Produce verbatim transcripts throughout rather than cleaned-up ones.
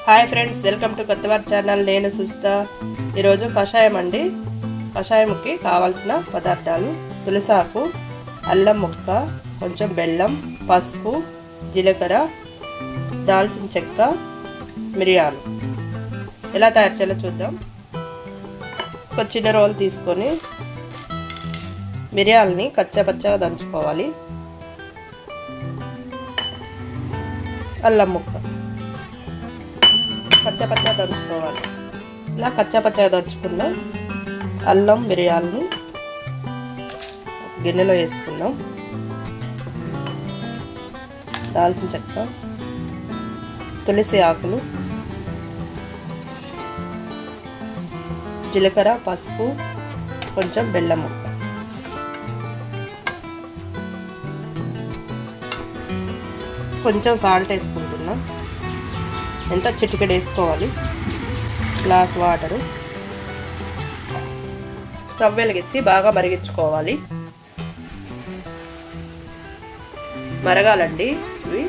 Hi friends, welcome to కొత్తవారి channel. నేను సుస్తా. ఈరోజు కషాయం అండి. కషాయంకి కావాల్సిన పదార్థాలు: తులసాకు, అల్లం ముక్క, కొంచెం బెల్లం, పసుపు, జీలకర్ర, దాల్చిన చెక్క, మిరియాలు. ఎలా తయారు చేయాలో చూద్దాం. ఒక చిన్న రోల్ తీసుకొని మిరియాలని కచ్చాపచ్చగా దంచుకోవాలి. అల్లం ముక్క కచ్చాపచ్చగా దంచుకోవాలి. ఇలా కచ్చాపచ్చగా దంచుకున్న అల్లం మిరియాలని గిన్నెలో వేసుకుందాం. దాల్చిన చెక్క, తులసి ఆకులు, జీలకర్ర, పసుపు, కొంచెం బెల్లం ముక్క. కొంచెం సాల్ట్ వేసుకుంటున్నాం. ఎంత చిటికెడు వేసుకోవాలి. Glass water. స్టవ్ వెలిగించి బాగా మరిగించుకోవాలి. మరగాలండి ఇవి.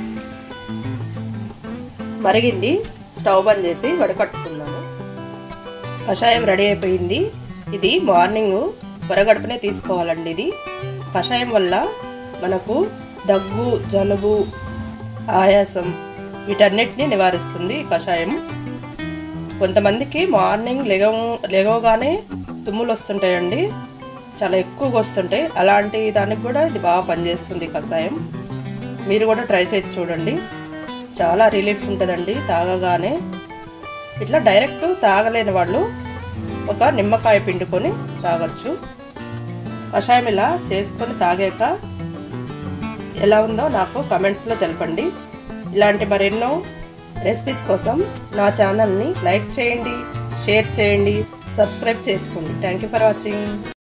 మరిగింది. స్టవ్ బంద్ చేసి వడకట్టుకున్నాము. కషాయం రెడీ అయిపోయింది. ఇది మార్నింగ్ పొరగడుపునే తీసుకోవాలండి. ఇది కషాయం వల్ల మనకు దగ్గు, జలుబు, ఆయాసం వీటన్నిటిని నివారిస్తుంది ఈ కషాయం. కొంతమందికి మార్నింగ్ లెగవ లెగవగానే తుమ్ములు వస్తుంటాయండి, చాలా ఎక్కువగా వస్తుంటాయి. అలాంటి దానికి కూడా ఇది బాగా పనిచేస్తుంది కషాయం. మీరు కూడా ట్రై చేసి చూడండి. చాలా రిలీఫ్ ఉంటుందండి తాగగానే. ఇట్లా డైరెక్ట్ తాగలేని వాళ్ళు ఒక నిమ్మకాయ పిండుకొని తాగొచ్చు. కషాయం ఇలా చేసుకొని తాగాక ఎలా ఉందో నాకు కమెంట్స్లో తెలపండి. ఇలాంటి మరెన్నో రెసిపీస్ కోసం నా ఛానల్ని లైక్ చేయండి, షేర్ చేయండి, సబ్స్క్రైబ్ చేసుకోండి. Thank you for watching.